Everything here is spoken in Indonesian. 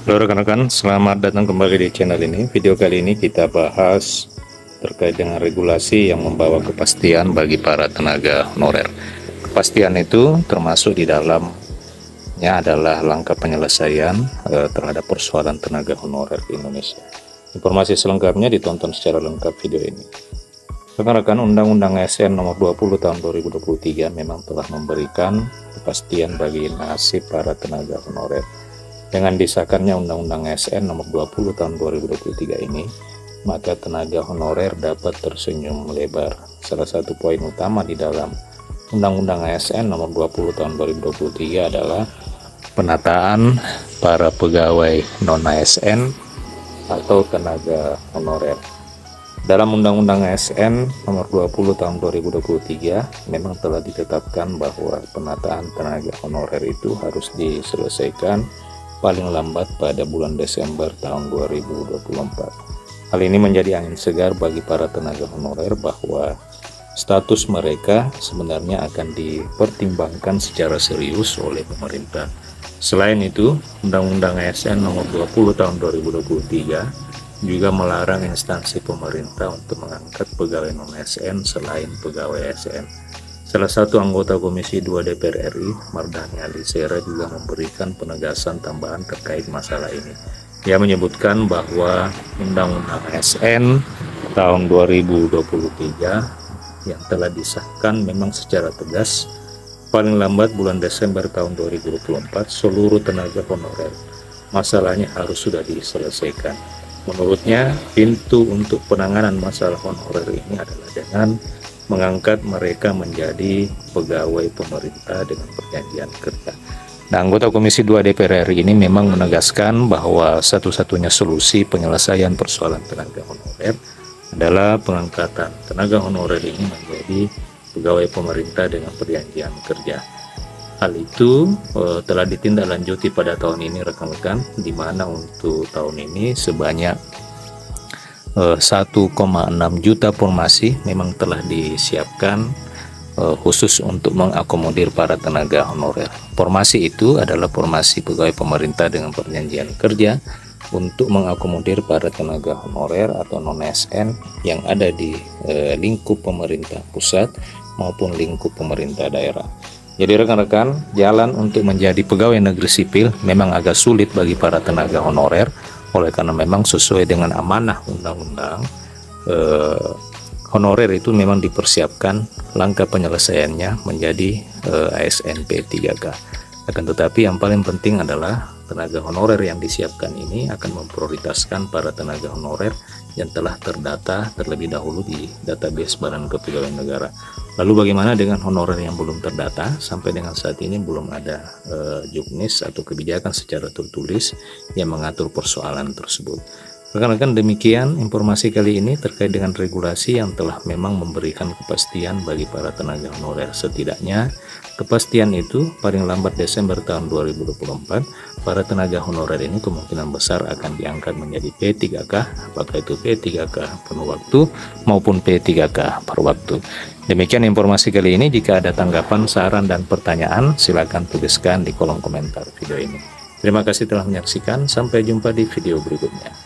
Halo rekan-rekan, selamat datang kembali di channel ini. Video kali ini kita bahas terkait dengan regulasi yang membawa kepastian bagi para tenaga honorer. Kepastian itu termasuk di dalamnya adalah langkah penyelesaian terhadap persoalan tenaga honorer di Indonesia. Informasi selengkapnya ditonton secara lengkap video ini. Rekan-rekan, Undang-Undang ASN Nomor 20 Tahun 2023 memang telah memberikan kepastian bagi nasib para tenaga honorer. Dengan disahkannya Undang-Undang ASN Nomor 20 Tahun 2023 ini, maka tenaga honorer dapat tersenyum lebar. Salah satu poin utama di dalam Undang-Undang ASN Nomor 20 Tahun 2023 adalah penataan para pegawai non-ASN atau tenaga honorer. Dalam Undang-Undang ASN Nomor 20 Tahun 2023 memang telah ditetapkan bahwa penataan tenaga honorer itu harus diselesaikan paling lambat pada bulan Desember tahun 2024. Hal ini menjadi angin segar bagi para tenaga honorer bahwa status mereka sebenarnya akan dipertimbangkan secara serius oleh pemerintah. Selain itu, Undang-Undang ASN Nomor 20 Tahun 2023 juga melarang instansi pemerintah untuk mengangkat pegawai non-ASN selain pegawai ASN. Salah satu anggota Komisi 2 DPR RI, Mardhani Alisera, juga memberikan penegasan tambahan terkait masalah ini. Ia menyebutkan bahwa Undang-Undang ASN tahun 2023 yang telah disahkan memang secara tegas paling lambat bulan Desember tahun 2024 seluruh tenaga honorer masalahnya harus sudah diselesaikan. Menurutnya, pintu untuk penanganan masalah honorer ini adalah dengan mengangkat mereka menjadi pegawai pemerintah dengan perjanjian kerja. Nah, anggota Komisi 2 DPR RI ini memang menegaskan bahwa satu-satunya solusi penyelesaian persoalan tenaga honorer adalah pengangkatan tenaga honorer ini menjadi pegawai pemerintah dengan perjanjian kerja. Hal itu telah ditindaklanjuti pada tahun ini, rekan-rekan, di mana untuk tahun ini sebanyak 1,6 juta formasi memang telah disiapkan khusus untuk mengakomodir para tenaga honorer. Formasi itu adalah formasi pegawai pemerintah dengan perjanjian kerja untuk mengakomodir para tenaga honorer atau non-ASN yang ada di lingkup pemerintah pusat maupun lingkup pemerintah daerah. Jadi rekan-rekan, jalan untuk menjadi pegawai negeri sipil memang agak sulit bagi para tenaga honorer, oleh karena memang sesuai dengan amanah undang-undang honorer itu memang dipersiapkan langkah penyelesaiannya menjadi ASN P3K. Akan tetapi yang paling penting adalah tenaga honorer yang disiapkan ini akan memprioritaskan para tenaga honorer yang telah terdata terlebih dahulu di database Badan Kepegawaian Negara. Lalu bagaimana dengan honorer yang belum terdata? Sampai dengan saat ini belum ada juknis atau kebijakan secara tertulis yang mengatur persoalan tersebut. Rekan-rekan, demikian informasi kali ini terkait dengan regulasi yang telah memang memberikan kepastian bagi para tenaga honorer. Setidaknya kepastian itu paling lambat Desember tahun 2024 para tenaga honorer ini kemungkinan besar akan diangkat menjadi P3K, apakah itu P3K penuh waktu maupun P3K per waktu. Demikian informasi kali ini. Jika ada tanggapan, saran, dan pertanyaan, silakan tuliskan di kolom komentar video ini. Terima kasih telah menyaksikan. Sampai jumpa di video berikutnya.